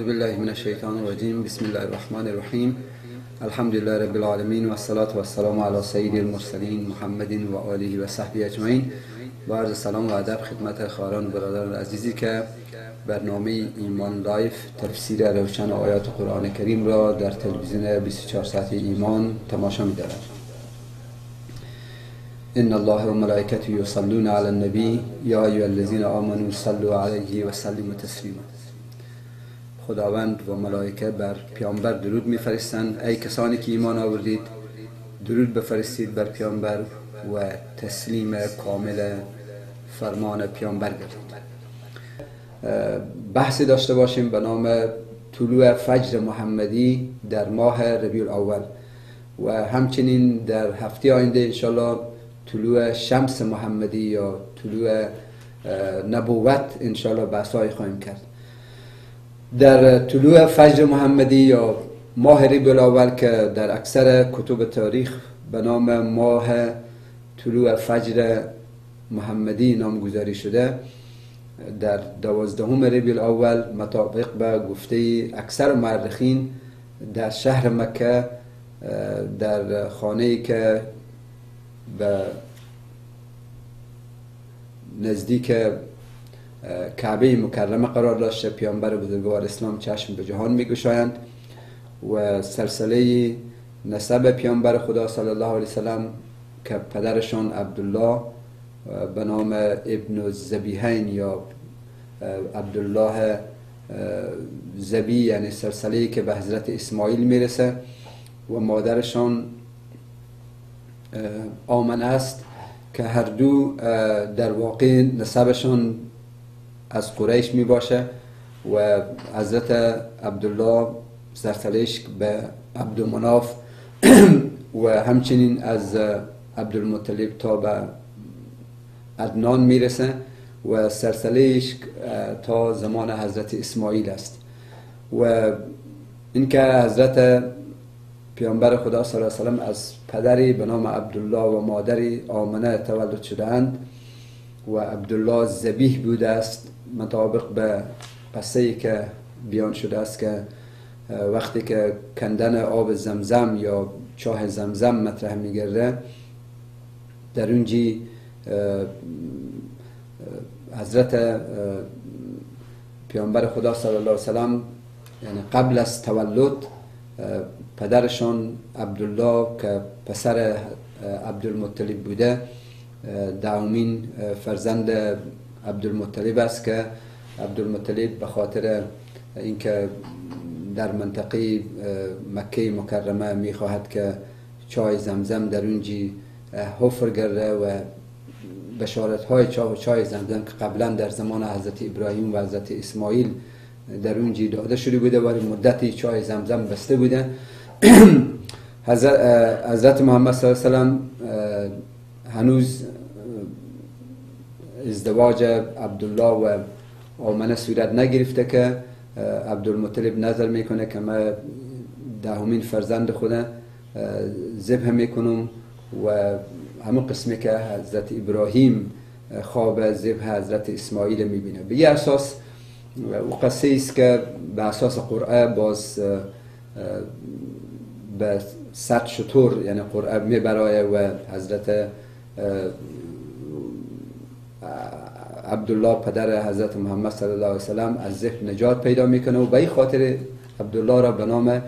اعوذ بالله من الشیطان الرجیم. بسم الله الرحمن الرحیم. الحمد لله رب العالمین و الصلاة و السلام علی سید المرسلین محمد و آله و صحبه اجمعین. با عرض سلام و ادب خدمت خواهران و برادران عزیزی که برنامه ایمان لایف تفسیر روشن آیات قرآن کریم را در تلویزیون 24 ساعته ایمان تماشا می‌دارند. ان الله و ملائکته یصلون علی النبی یا ایها الذین آمنوا صلوا علیه و سلموا تسلیما. خداوند و ملائکه بر پیامبر درود میفرستند. ای کسانی که ایمان آوردید درود بفرستید بر پیامبر و تسلیم کامل فرمان پیامبر گردید. بحثی داشته باشیم به نام طلوع فجر محمدی در ماه ربیع الاول و همچنین در هفته آینده انشالله طلوع شمس محمدی یا طلوع نبوت انشالله بحثای خواهیم کرد. در طلوع فجر محمدی یا ماه ربیع الاول که در اکثر کتب تاریخ به نام ماه طلوع فجر محمدی نامگذاری شده، در 12 ربیع الاول مطابق به گفته اکثر مورخین در شهر مکه در خانه‌ای که به نزدیک کعبه مکرمه قرار داشته پیامبر بزرگوار اسلام چشم به جهان میگشایند و سلسله نسب پیامبر خدا صلی الله علیه وسلم که پدرشان عبدالله به نام ابن الذبیحین یا عبدالله ذبی، یعنی سلسله‌ای که به حضرت اسماعیل میرسه، و مادرشان آمنه است که هر دو در واقع نسبشان از قریش می باشه و حضرت عبدالله سلسله‌اش به عبدالمناف و همچنین از عبدالمطلب تا به عدنان میرسه و سلسله‌اش تا زمان حضرت اسماعیل است. و اینکه حضرت پیامبر خدا صلی الله علیه و سلم از پدری به نام عبدالله و مادری آمنه تولد شدند و عبدالله ذبیح بوده است مطابق به قصه‌ای که بیان شده است که وقتی که کندن آب زمزم یا چاه زمزم مطرح می‌گرده، در اونجی حضرت پیامبر خدا صلی الله علیه و سلم یعنی قبل از تولد پدرشان عبدالله که پسر عبدالمطلب بوده، دومین فرزند عبدالمطلب است که عبدالمطلب به خاطر اینکه در منطقه مکه مکرمه میخواهد که چای زمزم در اونجی حفر گرده و بشارت های چای زمزم که قبلا در زمان حضرت ابراهیم و حضرت اسماعیل در اونجی داده شده بوده ولی مدتی چای زمزم بسته بوده، حضرت محمد صلی الله علیه و سلم هنوز ازدواج عبدالله و آمنه صورت نگرفته که عبدالمطلب نظر میکنه که من دهمین فرزند خودم ذبح میکنم و همون قسمی که حضرت ابراهیم خواب ذبح حضرت اسماعیل میبینه. به یه اساس و قصه است که به اساس قرعه باز به 100 شتر یعنی قرعه میبرایه و حضرت عبدالله پدر حضرت محمد صلی الله علیه وسلم از ذبح نجات پیدا میکنه و به این خاطر عبدالله را به نام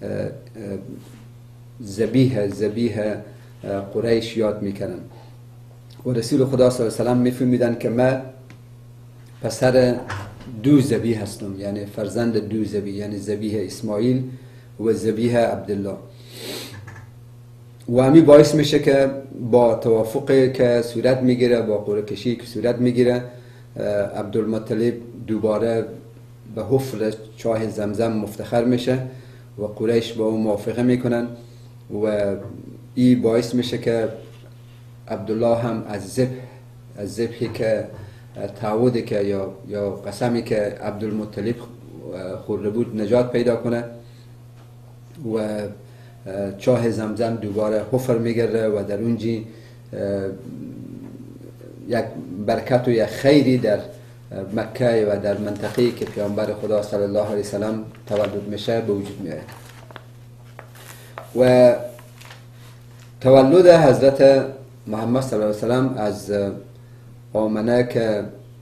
ذبیح قریش یاد میکنن و رسول خدا صلی الله علیه وسلم میفهمیدن که من پسر دو ذبیح هستم، یعنی فرزند دو ذبیح، یعنی ذبیح اسماعیل و ذبیح عبدالله. و همین باعث میشه که با توافقی که صورت میگیره، با قرعه کشی که صورت میگیره، عبدالمطلب دوباره به حفر چاه زمزم مفتخر میشه و قریش با اون موافقه میکنن و این باعث میشه که عبدالله هم از ذبحی که تعهدی که یا قسمی که عبدالمطلب خورده بود نجات پیدا کنه و چاه زمزم دوباره حفر میگرده و در اونجی یک برکت و یک خیری در مکه و در منطقه‌ای که پیامبر خدا صلی الله علیه وسلم تولد میشه به وجود میاد. و تولد حضرت محمد صلی الله علیه وسلم از آمنه که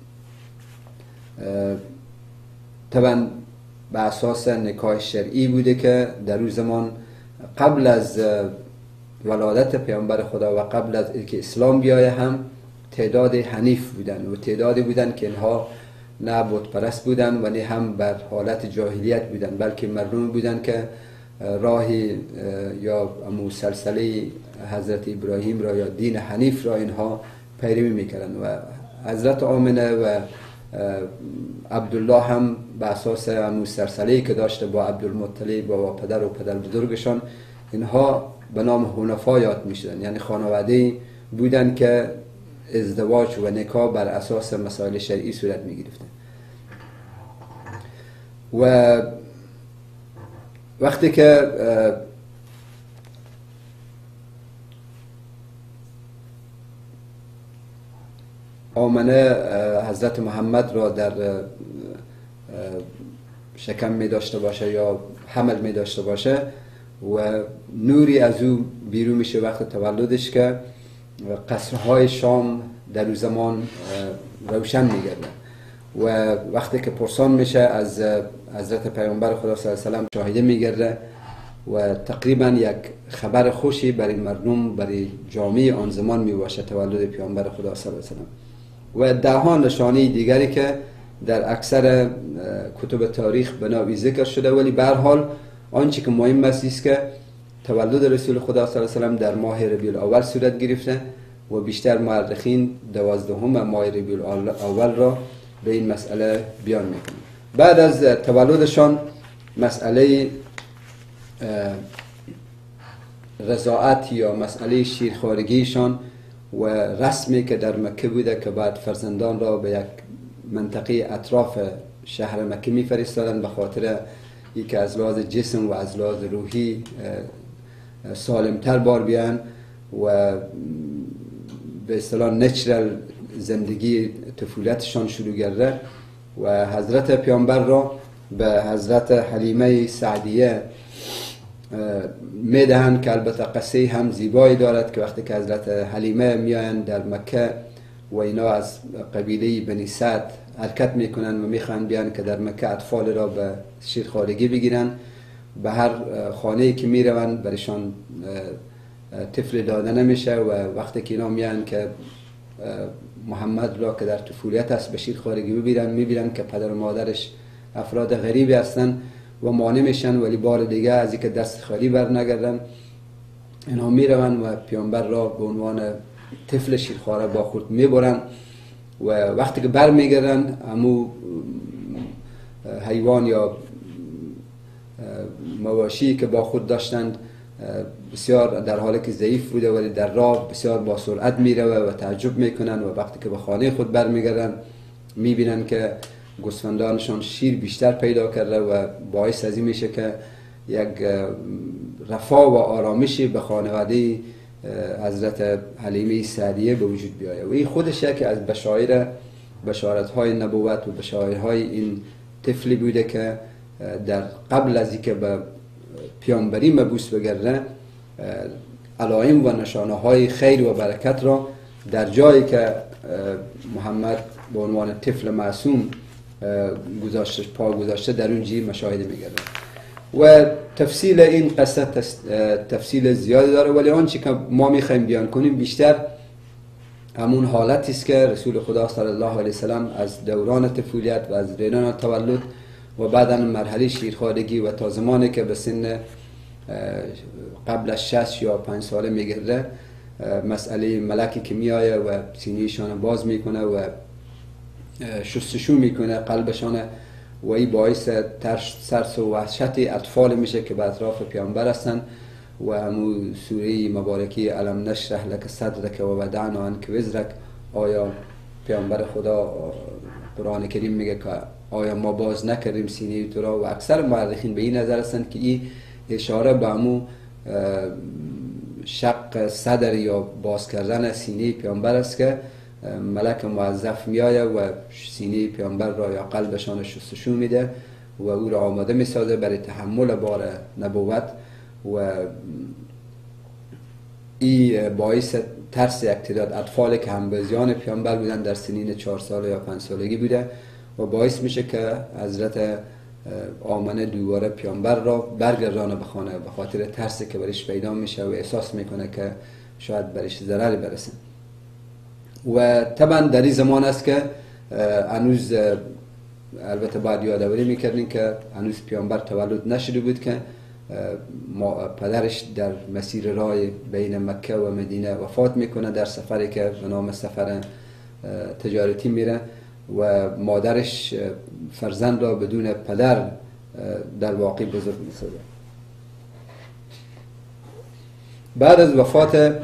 طبعا به اساس نکاح شرعی بوده که در اون زمان قبل از ولادت پیامبر خدا و قبل از اینکه اسلام بیایه هم تعداد حنیف بودن و تعدادی بودن که اینها نه بت پرست بودن و نه هم بر حالت جاهلیت بودن، بلکه مردمی بودن که راهی یا سلسله حضرت ابراهیم را یا دین حنیف را اینها پیروی میکردن. و حضرت آمنه و عبدالله هم به اساس سلسله‌ای که داشته با عبدالمطلب و پدر و پدر بزرگشان، اینها به نام حنفا یاد میشدن، یعنی خانواده‌ای بودن که ازدواج و نکاح بر اساس مسائل شرعی صورت میگرفته. و وقتی که آمنه حضرت محمد را در شکم می داشته باشه یا حمل می داشته باشه و نوری از او بیرون میشه وقت تولدش که قصرهای شام در اون زمان روشن میگردن. و وقتی که پرسان میشه از حضرت پیامبر خدا صلی الله علیه و سلم شاهده میگرده و تقریبا یک خبر خوشی برای مردم، برای جامعه آن زمان میباشه تولد پیامبر خدا صلی الله علیه و سلم. و دهان نشانه دیگری که در اکثر کتب تاریخ بنابی ذکر شده، ولی به هر حال آنچه که مهم است که تولد رسول خدا صلی الله علیه و سلم در ماه ربیع الاول صورت گرفته و بیشتر مورخین 12 ماه ربیع الاول را به این مسئله بیان میکنند. بعد از تولدشان مسئله رضاعت یا مسئله شیرخوارگیشان و رسمی که در مکه بوده که بعد فرزندان را به یک منطقه اطراف شهر مکه میفرستادن به خاطر اینکه از لحاظ جسم و از لحاظ روحی سالمتر بار بیان و به اصطلاح نچرال زندگی طفولتشان شروع کرده. و حضرت پیامبر را به حضرت حلیمه سعدیه میدهند که البته قصه هم زیبایی دارد که وقتی که حضرت حلیمه میآیند در مکه و اینا از قبیله بنی سعد حرکت میکنن و میخوان بیان که در مکه اطفال را به شیرخوارگی بگیرن، به هر خانه‌ای که میروند برشان طفل داده نمیشه و وقتی که اینا میان که محمد را که در طفولیت است به شیرخوارگی میبینن که پدر و مادرش افراد غریبی هستن و مانع میشن، ولی بار دیگه از اینکه دست خالی بر نگردن اینها میروند و پیامبر را به عنوان طفل شیرخواره با خود میبرن و وقتی که بر میگردن همو حیوان یا مواشی که با خود داشتند بسیار در حالی که ضعیف بوده ولی در راه بسیار با سرعت میره و تعجب میکنن و وقتی که به خانه خود برمیگردن میبینن که گوسفندانشان شیر بیشتر پیدا کرده و باعث از این میشه که یک رفاه و آرامشی به خانواده حضرت حلیمه سعدیه به وجود بیایه. و این خودش که از بشارت‌های نبوت و بشارت‌های این طفلی بوده که در قبل از اینکه به پیامبری مبعوث بگرده علائم و نشانه‌های خیر و برکت را در جایی که محمد به عنوان طفل معصوم پا گذاشته در اونجی مشاهده می‌گرده. و تفصیل این قصه تفصیل زیادی داره، ولی آنچه که ما می‌خوایم بیان کنیم بیشتر همون حالتی است که رسول خدا صلی الله علیه وسلم از دوران طفولیت و از رینان تولد و بعداً مرحله شیرخوارگی و تا زمانی که به سن قبل از 6 یا 5 ساله میگرده مسئله ملکی که میآیه و سینه‌شان باز میکنه و شستشو میکنه قلبشان و این باعث ترس و وحشت اطفال میشه که به اطراف پیامبر هستن و همو سوره مبارکی الم نشرح لک صدرک و وضعنا عنک وزرک. آیا پیامبر خدا قرآن کریم میگه که آیا ما باز نکردیم سینه تو را؟ و اکثر مورخین به این نظر هستند که این اشاره به همو شق صدر یا باز کردن سینه پیامبر است که ملک موظف میآید و سینه پیامبر را یا قلبشان شستشو میده و او را آماده میسازه برای تحمل بار نبوت و این باعث ترس یک تعداد اطفالی که همبازیان پیامبر بودن در سنین 4 ساله یا 5 سالگی بوده و باعث میشه که حضرت آمنه دوباره پیامبر را برگردانه به خانه به خاطر ترسی که برش پیدا میشه و احساس میکنه که شاید برش ضرری برسه. و طبعا در این زمان است که هنوز البته باید یادآوری میکردیم که هنوز پیامبر تولد نشده بود که پدرش در مسیر راه بین مکه و مدینه وفات میکنه در سفری که به نام سفر تجارتی میره و مادرش فرزند را بدون پدر در واقع بزرگ میسازه. بعد از وفات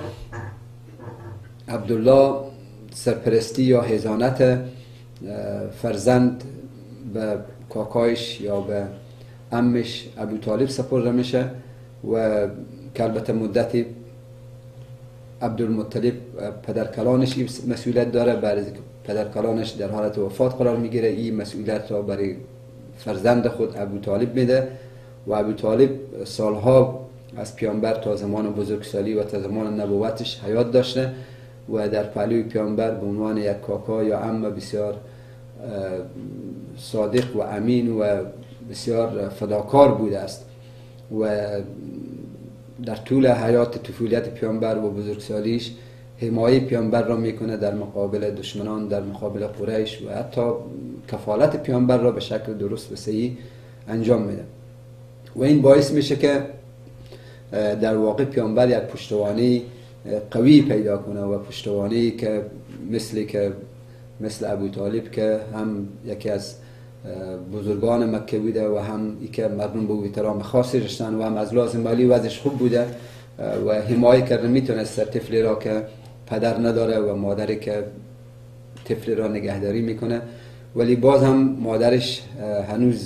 عبدالله سرپرستی یا حضانت فرزند به کاکایش یا به عمش ابو طالب سپرده میشه و که البته مدتی عبدالمطلب پدرکلانش این مسئولیت داره. بعد از پدرکلانش در حالت وفات قرار میگیره این مسئولیت را برای فرزند خود ابو طالب میده و ابو طالب سالها از پیامبر تا زمان بزرگسالی و تا زمان نبوتش حیات داشته و در پهلوی پیامبر به عنوان یک کاکا یا عم بسیار صادق و امین و بسیار فداکار بوده است و در طول حیات طفولیت پیامبر و بزرگسالیش حمایه پیامبر را میکنه در مقابل دشمنان، در مقابل قریش و حتی کفالت پیامبر را به شکل درست و صحیح انجام میده و این باعث میشه که در واقع پیامبر یک پشتوانه قوی پیدا کنه و پشتوانه‌ای که مثل ابو طالب که هم یکی از بزرگان مکه بوده و هم ای که مردم به احترام خاصی داشتن و هم از لازم مالی وضعش خوب بوده و حمایه کرده میتونست طفلی را که پدر نداره و مادری که طفلی را نگهداری میکنه ولی باز هم مادرش هنوز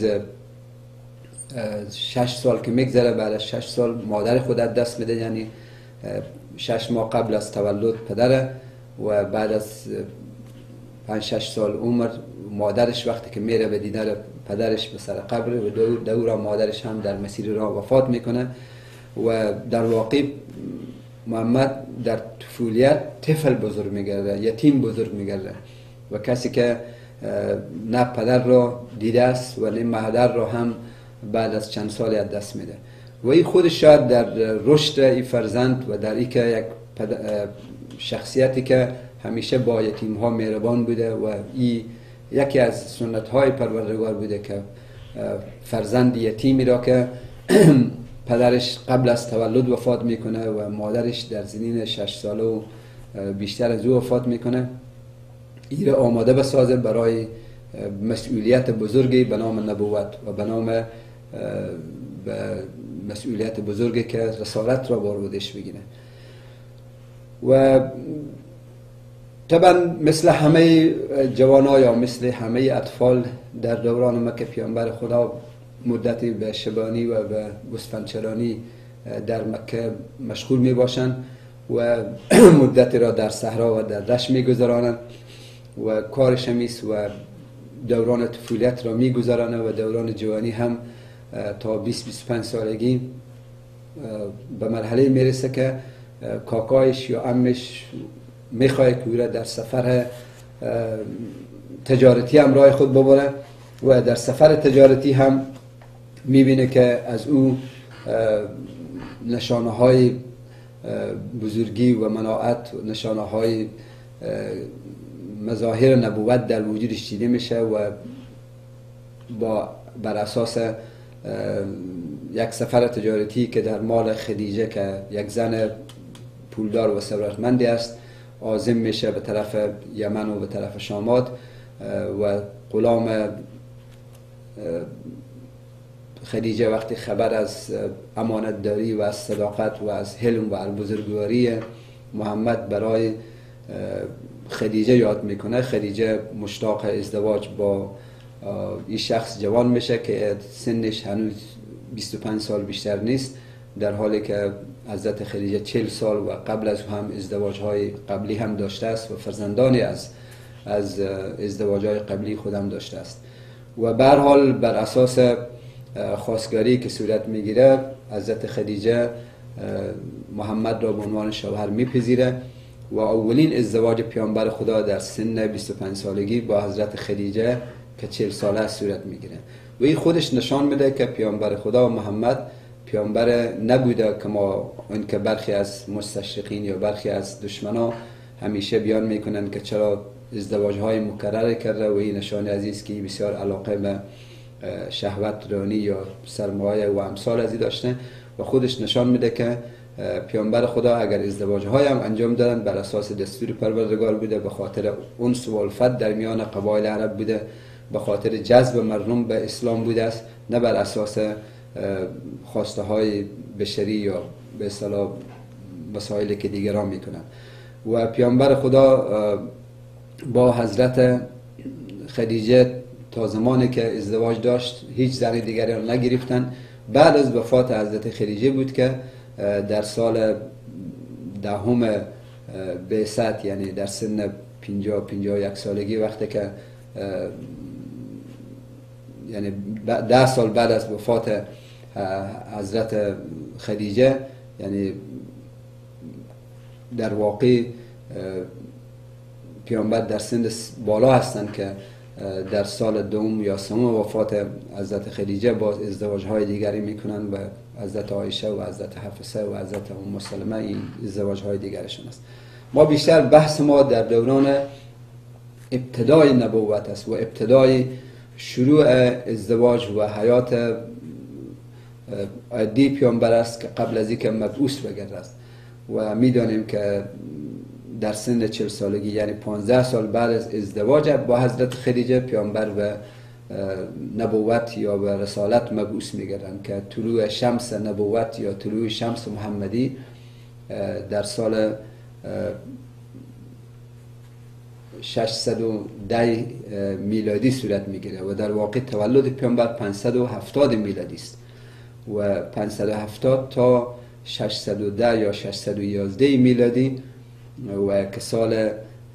6 سال که میگذره بعد از 6 سال مادر خود دست میده، یعنی 6 ماه قبل از تولد پدره و بعد از 5-6 سال عمر مادرش وقتی که میره به دیدار پدرش به سر قبر و دورا مادرش هم در مسیر راه وفات میکنه و در واقع محمد در طفولیت طفل بزرگ میگرده، یتیم بزرگ میگرده و کسی که نه پدر را دیده است و نه مادر را هم بعد از چند سالی از دست میده و این خودش شاید در رشد این فرزند و در این که یک شخصیتی که همیشه با یتیم ها مهربان بوده و این یکی از سنت های پروردگار بوده که فرزند یتیمی را که پدرش قبل از تولد وفات میکنه و مادرش در سنین 6 ساله و بیشتر از او وفات میکنه، این را آماده بسازه برای مسئولیت بزرگی به نام نبوت و به نام مسئولیت بزرگی که رسالت را بار بودش بگیره. و طبعا مثل همه جوانان یا مثل همه اطفال در دوران مکه پیامبر خدا مدتی به شبانی و به گوسفندچرانی در مکه مشغول می باشند و مدتی را در صحرا و در دشت می گذرانند و کارش همیست و دوران طفولیت را می گذرانند و دوران جوانی هم تا 20-25 سالگی به مرحله می رسه که کاکایش یا عمش میخواه که او را در سفر تجارتی هم راه خود ببره و در سفر تجارتی هم میبینه که از او نشانه های بزرگی و مناعت و نشانه های مظاهر نبوت در وجودش دیده میشه و بر اساس یک سفر تجارتی که در مال خدیجه که یک زن پولدار و ثروتمندی است عازم میشه به طرف یمن و به طرف شامات و غلام خدیجه وقتی خبر از امانتداری و از صداقت و از حلم و از بزرگواری محمد برای خدیجه یاد میکنه، خدیجه مشتاق ازدواج با این شخص جوان میشه که سنش هنوز 25 سال بیشتر نیست در حالی که حضرت خدیجه 40 سال و قبل از هم ازدواج‌های قبلی هم داشته است و فرزندانی از ازدواج‌های قبلی خودم داشته است. و به هر حال بر اساس خواستگاری که صورت میگیره حضرت خدیجه محمد را به عنوان شوهر میپذیره و اولین ازدواج پیامبر خدا در سن 25 سالگی با حضرت خدیجه که 40 ساله صورت میگیره و این خودش نشان میده که پیامبر خدا محمد پیامبر نبوده که ما اون که برخی از مستشرقین یا برخی از دشمنا همیشه بیان میکنن که چرا ازدواج های مکرر کرده و این نشان عزیز که بسیار علاقه به شهوت رانی یا سرمایه و امثال ازی داشته و خودش نشان میده که پیامبر خدا اگر ازدواج های هم انجام دادن بر اساس دستور پروردگار بوده، به خاطر انس و الفت در میان قبایل عرب بوده، به خاطر جذب مردم به اسلام بوده است، نه بر اساس خواسته های بشری یا به اصطلاح مسائلی که دیگران میکنن. و پیامبر خدا با حضرت خدیجه تا زمانی که ازدواج داشت هیچ زن دیگری را نگرفتن. بعد از وفات حضرت خدیجه بود که در سال دهم بعثت، یعنی در سن 51 سالگی، وقتی که یعنی 10 سال بعد از وفات حضرت خدیجه، یعنی در واقع پیامبر در سن بالا هستند که در سال دوم یا سوم وفات حضرت خدیجه باز ازدواج‌های دیگری میکنن و حضرت عایشه و حضرت حفصه و حضرت ام سلمه این ازدواج‌های دیگرشون است. ما بیشتر بحث ما در دوران ابتدای نبوت است و ابتدای شروع ازدواج و حیات عادی پیامبر است که قبل از اینکه مبعوث بگرده است. و میدانیم که در سن 40 سالگی، یعنی 15 سال بعد از ازدواج با حضرت خدیجه، پیامبر به نبوت یا به رسالت مبعوث میگردند که طلوع شمس نبوت یا طلوع شمس محمدی در سال 610 میلادی صورت میگیره و در واقع تولد پیامبر 570 میلادی است و 570 تا 610 یا 611 میلادی و که سال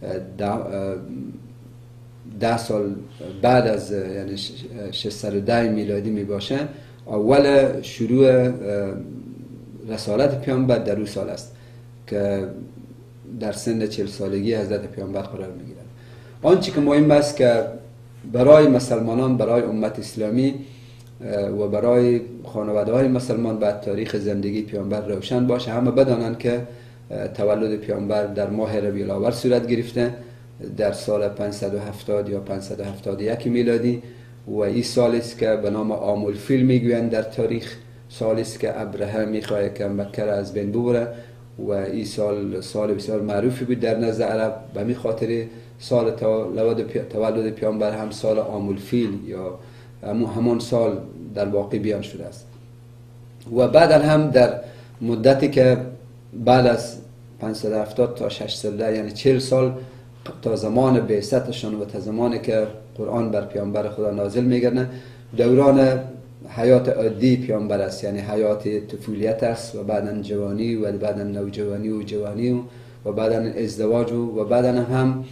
10 سال بعد از یعنی 610 میلادی می باشه، اول شروع رسالت پیامبر در اون سال است که در سن 40 سالگی حضرت پیامبر قرار می گیرند. آنچه که مهم است که برای مسلمانان، برای امت اسلامی و برای خانواده های مسلمان بعد تاریخ زندگی پیامبر روشن باشه، همه بدانند که تولد پیامبر در ماه ربیع الاول صورت گرفته در سال 570 یا 571 میلادی و این سالی است که به نام عام الفیل میگویند در تاریخ. سالی است که ابرهه میخواد که مکه را از بین ببره و این سال بسیار معروفی بود در نزد عرب. به می خاطر سال تولد پیامبر هم سال عام الفیل یا همان سال در واقع بیان شده است. و بعد هم در مدتی که بعد از 570 تا 610 یعنی 40 سال تا زمان بعثتشان و تا زمانی که قرآن بر پیامبر خدا نازل میگردن، دوران حیات عادی پیامبر است، یعنی حیات طفولیت است و بعداً جوانی و بعداً نوجوانی و جوانی و بعداً ازدواج و بعداً هم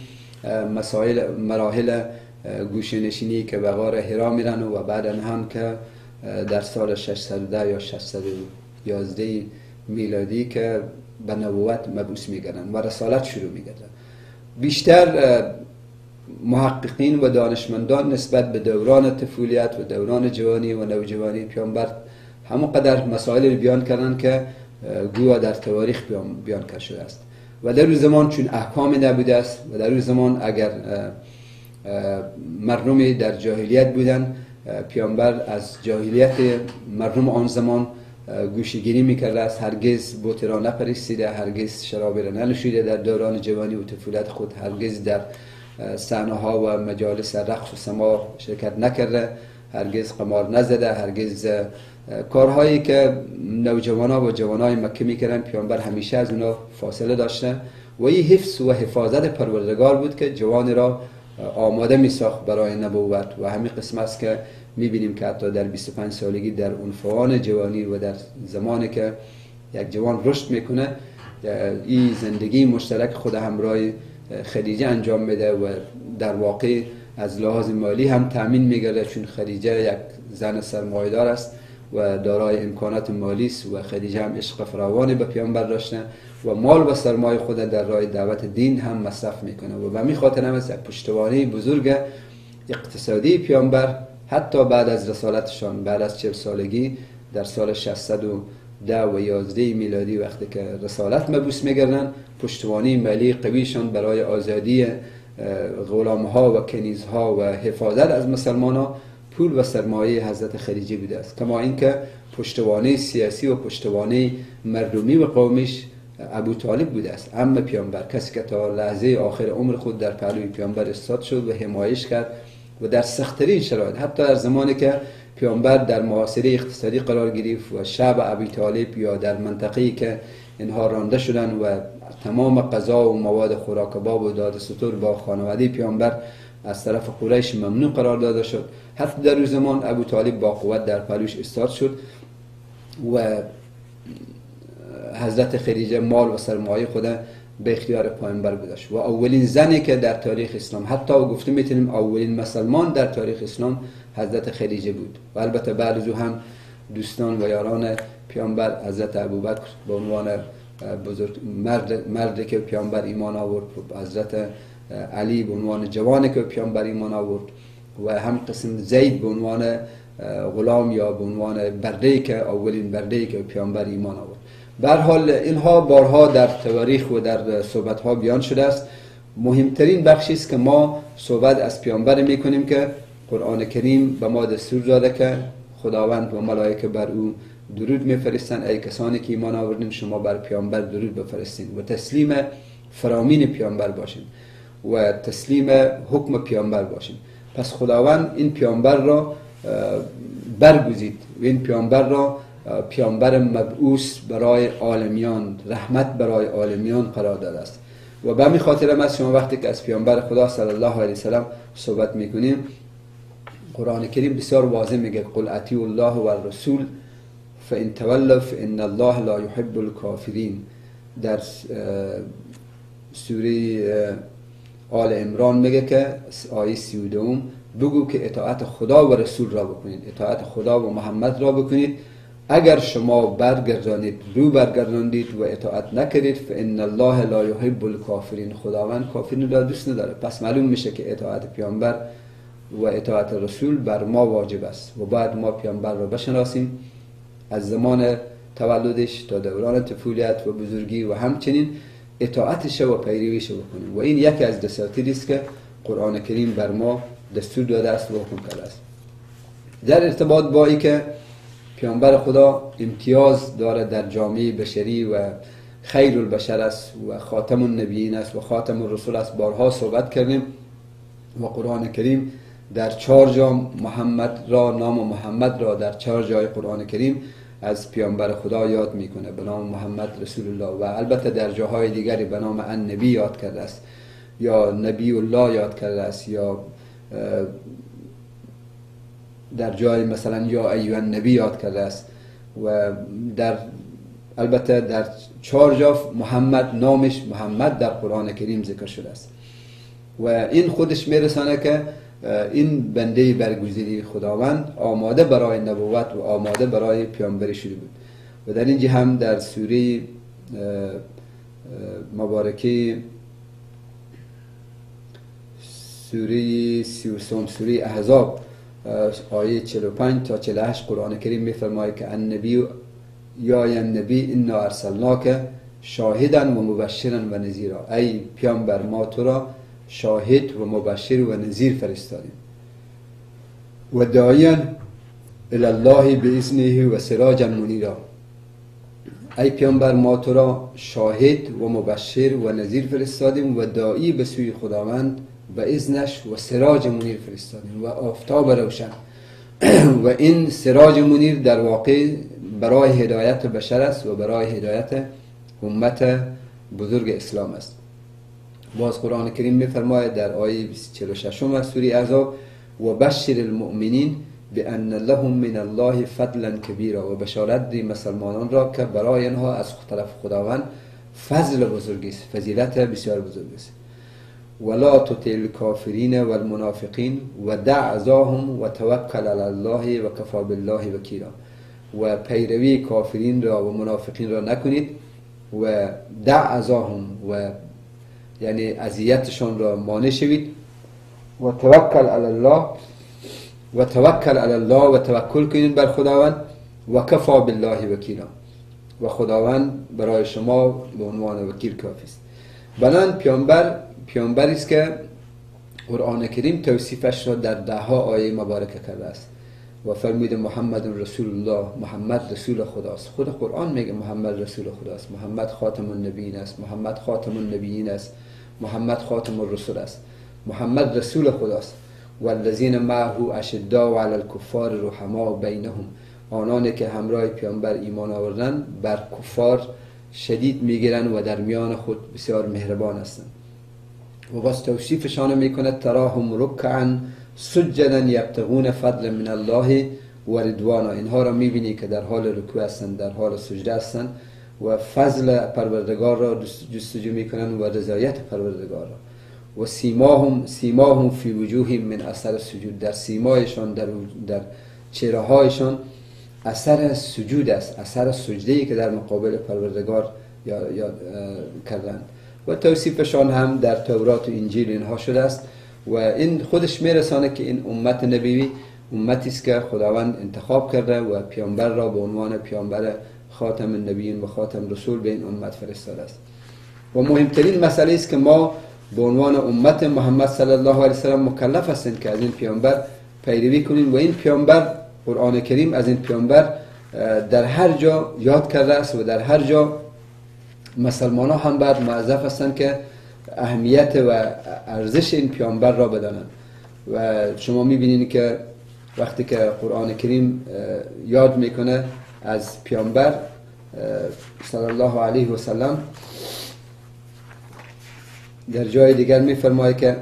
مراحل گوشه‌نشینی که به غار حرا میرن و بعداً هم که در سال 610 یا 611 میلادی که به نبوت مبعوث میگردن و رسالت شروع میگردن. بیشتر محققین و دانشمندان نسبت به دوران طفولیت و دوران جوانی و نوجوانی پیامبر همونقدر مسائل بیان کردن که گویا در تاریخ بیان کرده شده است. و در اون زمان چون احکامی نبوده است و در اون زمان اگر مردمی در جاهلیت بودن، پیامبر از جاهلیت مردم آن زمان گوشه‌گیری میکرده است. هرگز بت را نپرستیده، هرگز شراب را ننوشیده در دوران جوانی و طفولت خود، هرگز در صحنه‌ها و مجالس رقص و سماع شرکت نکرده، هرگز قمار نزده، هرگز کارهایی که نوجوانان و جوانای مکه میکردن پیامبر همیشه از اونا فاصله داشته و این حفظ و حفاظت پروردگار بود که جوان را آماده می ساخت برای نبوت. و همین قسم است که می بینیم که حتی در 25 سالگی در عنفوان جوانی و در زمانی که یک جوان رشد میکنه، این زندگی مشترک خود همراه خدیجه انجام میده و در واقع از لحاظ مالی هم تامین میگرده، چون خدیجه یک زن سرمایه‌دار است و دارای امکانات مالی است و خدیجه هم عشق فراوانی به پیامبر داشته و مال و سرمایه خود در راه دعوت دین هم مصرف میکنه و به می خاطر هم است یک پشتوانه بزرگ اقتصادی پیامبر حتی بعد از رسالتشان، بعد از 40 سالگی در سال 610 و 11 میلادی وقتی که رسالت مبعوث میگردن، پشتوانه مالی قویشان برای آزادی غلامها و کنیزها و حفاظت از مسلمانان پول و سرمایه حضرت خدیجه بوده است. کما اینکه پشتوانه سیاسی و پشتوانه مردمی و قومیش ابو طالب بوده است، عم پیامبر، کسی که تا لحظه آخر عمر خود در پهلوی پیامبر ایستاد شد و حمایش کرد و در سخت‌ترین شرایط، حتی در زمانی که پیامبر در محاصره اقتصادی قرار گرفت و شعب ابی طالب یا در منطقه‌ای که اینها رانده شدن و تمام غذا و مواد خوراک باب و داد ستور با خانواده پیامبر از طرف قریش ممنوع قرار داده شد، حتی در روز زمان ابو طالب با قوت در پهلوش ایستاد شد و حضرت خدیجه مال و سرمایه خود به اختیار پیامبر گذاشت و اولین زنی که در تاریخ اسلام، حتی گفته میتونیم اولین مسلمان در تاریخ اسلام، حضرت خدیجه بود. و البته بعد از او هم دوستان و یاران پیامبر، حضرت ابوبکر به عنوان بزرگ مردی که پیامبر ایمان آورد، حضرت علی به عنوان جوانی که پیامبر ایمان آورد و هم قسم زید به عنوان غلام یا به عنوان برده‌ای که اولین برده‌ای که پیامبر ایمان آورد. به هر حال اینها بارها در تاریخ و در صحبت‌ها بیان شده است. مهمترین بخشی است که ما صحبت از پیامبر می‌کنیم که قرآن کریم به ما دستور داده که خداوند و ملائکه بر او درود می‌فرستند. ای کسانی که ایمان آوردین شما بر پیامبر درود بفرستین و تسلیم فرامین پیامبر باشین و تسلیم حکم پیامبر باشین. پس خداوند این پیامبر را برگزید و این پیامبر را پیامبر مبعوث برای عالمیان، رحمت برای عالمیان قرار داده است. و به همین خاطر هم شما وقتی که از پیامبر خدا صلی الله علیه و سلم صحبت میکنیم، قرآن کریم بسیار واضح میگه قل اطیعوا الله و الرسول فان تولوا فان الله لا يحب الكافرین. در سوره آل عمران میگه که آیه 32 بگو که اطاعت خدا و رسول را بکنید، اطاعت خدا و محمد را بکنید. اگر شما برگرداندید و اطاعت نکردید فان الله لا يحب الكافرین، خداوند کافرین را دوست نداره. پس معلوم میشه که اطاعت پیامبر و اطاعت رسول بر ما واجب است و باید ما پیامبر را بشناسیم از زمان تولدش تا دوران طفولیت و بزرگی و همچنین اطاعتش و پیرویش بکنیم. و این یکی از دساتیری است که قرآن کریم بر ما دستور داده است و حکم کرده است. در ارتباط با این که پیامبر خدا امتیاز داره در جامعه بشری و خیر البشر است و خاتم النبیین است و خاتم الرسول است، بارها صحبت کردیم و قرآن کریم در 4 جا محمد را، نام محمد را در 4 جای قرآن کریم از پیامبر خدا یاد میکنه به نام محمد رسول الله و البته در جاهای دیگری به نام النبی یاد کرده است یا نبی الله یاد کرده است یا در جای مثلا یا ایها النبی یاد کرده است و البته در 4 جا محمد، نامش محمد در قرآن کریم ذکر شده است و این خودش میرسانه که این بنده برگزیده خداوند آماده برای نبوت و آماده برای پیامبری شده بود. و در اینجا هم در سوره مبارکه سوره 33 سوره احزاب آیه 45 تا 48 قرآن کریم میفرماید که النبی یا النبی انا ارسلناک شاهدا و مبشرا و نذیرا، ای پیامبر ما تو را شاهد و مبشر و نذیر فرستادیم و داعیا الی الله باذنه و سراجا منیرا، ای پیامبر ما تو را شاهد و مبشر و نذیر فرستادیم و داعی به سوی خداوند به اذنش و سراج منیر فرستادیم و آفتاب روشن. و این سراج منیر در واقع برای هدایت بشر است و برای هدایت امت بزرگ اسلام است. باز قرآن کریم میفرماید در آیه 46 از سوره احزاب و بشر المؤمنین بان لهم من الله فضلا کبیرا، و بشارت دی مسلمانان را که برای آنها از طرف خداوند فضل بزرگی است، فضیلت بسیار بزرگی است. ولا تطع الکافرین والمنافقین و دع اذاهم و توکل علی الله و کفی بالله وکیلا، و پیروی کافرین را و منافقین را نکنید و دع اذاهم، و یعنی اذیتشان را مانع شوید، و توکل علی الله و توکل علی الله و توکل کنید بر خداوند، و کفی بالله وکیلا، و خداوند برای شما به عنوان وکیل کافی است. بنان پیامبری است که قرآن کریم توصیفش را در 10 آیه مبارکه کرده است و فرمود محمد رسول الله، محمد رسول خداست. خود قرآن میگه محمد رسول خداست، محمد خاتم النبیین است، محمد خاتم النبیین است، محمد خاتم الرسل است، محمد رسول خداست. والذین معه اشداء علی الکفار رحماء بینهم، آنانی که همراه پیامبر ایمان آوردن بر کفار شدید میگیرن و در میان خود بسیار مهربان هستند. و باز توصیفشان میکنه تراهم رکعا سجدا یبتغون فضلا من الله و رضوانا، اینها را میبینی که در حال رکوع هستند، در حال سجده هستند و فضل پروردگار را جستجو میکنن و رضایت پروردگار را. و سیماهم فی وجوههم من اثر السجود، در سیمایشان، در چهره هایشان اثر سجود است، اثر سجده‌ای که در مقابل پروردگار کردند. و توصیفشان هم در تورات و انجیل اینها شده است و این خودش میرسانه که این امت نبوی امتی است که خداوند انتخاب کرده و پیامبر را به عنوان پیامبر خاتم النبیین و خاتم رسول به این امت فرستاده است. و مهمترین مسئله است که ما به عنوان امت محمد صلی الله علیه و سلم مکلف هستیم که از این پیامبر پیروی کنیم و این پیامبر، قرآن کریم از این پیامبر در هر جا یاد کرده است و در هر جا مسلمان ها هم باید معذف هستند که اهمیت و ارزش این پیامبر را بدانند. و شما میبینید که وقتی که قرآن کریم یاد میکنه از پیامبر صلی الله علیه و سلم، در جای دیگر میفرماید که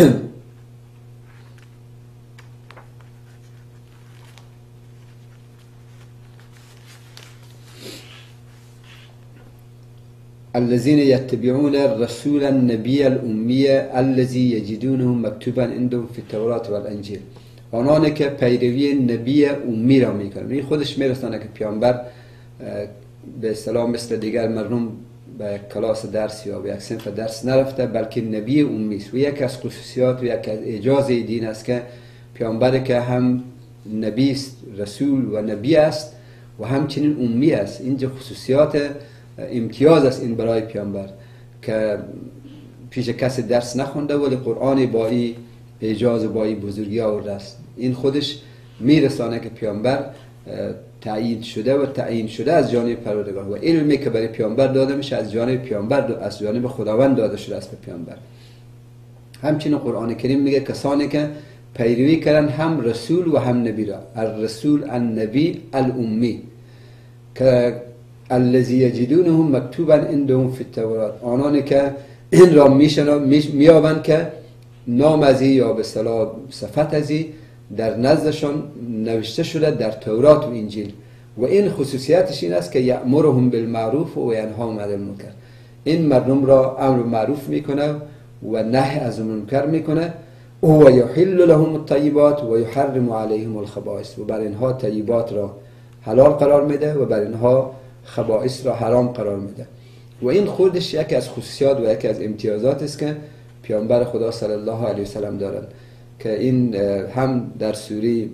الذين يتبعون الرسول النبي الأمي الذي يجدونه مكتوبا عندهم في التوراة والانجیل، آنانی که پیروی نبی امی را میکنند. این خودش میرسانه که پیامبر به اصطلاح مثل دیگر مردم به کلاس درس یا به یک صنف درس نرفته، بلکه نبی امی است و یک از خصوصیات و یک از اعجاز دین است که پیامبر که هم نبی است، رسول و نبی است و همچنین امی است. اینجا خصوصیات امتیاز است این برای پیامبر که پیش کسی درس نخونده ولی قرآن با این اعجاز و با این بزرگی آورده است. این خودش میرسانه که پیامبر تعیین شده از جانب پروردگار و علمی که برای پیامبر داده میشه از جانب پیامبر، از جانب خداوند داده شده است به پیامبر. همچنین قرآن کریم میگه کسانی که پیروی کردن هم رسول و هم نبی را، الرسول النبی الامی، که الذی یجدونه مکتوبا عندهم فی التورات، آنانی که این را میابند که نام ازی یا به اصطلاح صفت ازی در نزدشان نوشته شده در تورات و انجیل. و این خصوصیتش این است که یأمرهم بالمعروف و ینهاهم عن المنکر، این مردم را امر معروف میکنه و نهی از منکر میکنه. و یحل لهم الطیبات و یحرم علیهم الخبائث، و بر اینها طیبات را حلال قرار میده و بر اینها خبائث را حرام قرار میده. و این خودش یکی از خصوصیات و یکی از امتیازات است که پیامبر خدا صلی الله علیه و سلم دارند که این هم در سوره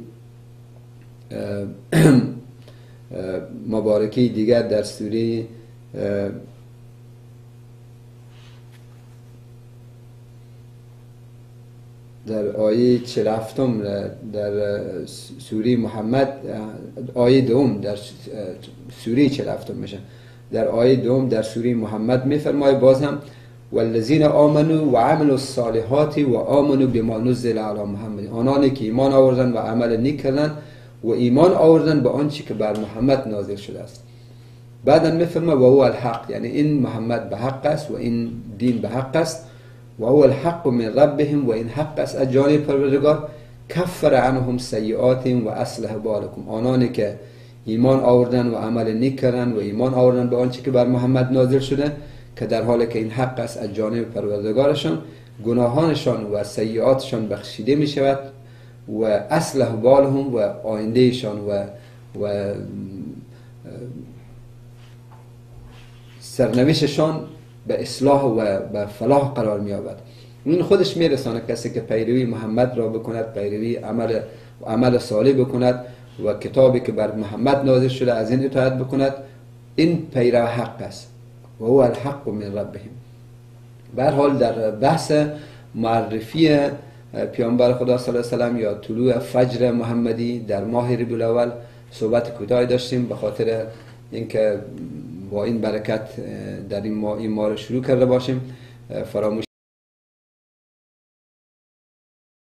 مبارکی دیگر، در سوره در آیه 47 در سوره محمد، آیه دوم در سوره 47 میشه، در آیه دوم در سوره محمد میفرماید باز هم والذین آمنوا و عملوا الصالحات و آمنوا بما نزل علی محمد، آنانی که ایمان آوردن و عمل نیک کردند و ایمان آوردن به آنچه که بر محمد نازل شده است. بعدا میفرماید و هو الحق، یعنی این محمد به حق است و این دین به حق است و هو الحق من ربهم و این حق است از جانب پروردگار کفر عنهم سیئاتهم و اصلح بالکم. آنانی که ایمان آوردن و عمل نیک کردن و ایمان آوردن به آنچه که بر محمد نازل شده که در حالی که این حق است از جانب پروردگارشان، گناهانشان و سیئاتشان بخشیده می شود و اصلح بالهم و آیندهشان و سرنوشتشان به اصلاح و به فلاح قرار می یابد. این خودش می رسانه کسی که پیروی محمد را بکند، پیروی عمل صالح بکند و کتابی که بر محمد نازل شده از این اطاعت بکند، این پیرو حق است و هو الحق من ربهم. به هر حال در بحث معرفی پیامبر خدا صلی الله علیه و سلم یا طلوع فجر محمدی در ماه ربیع الاول صحبت کوتاهی داشتیم، به خاطر اینکه با این برکت در این ماه رو شروع کرده باشیم فراموش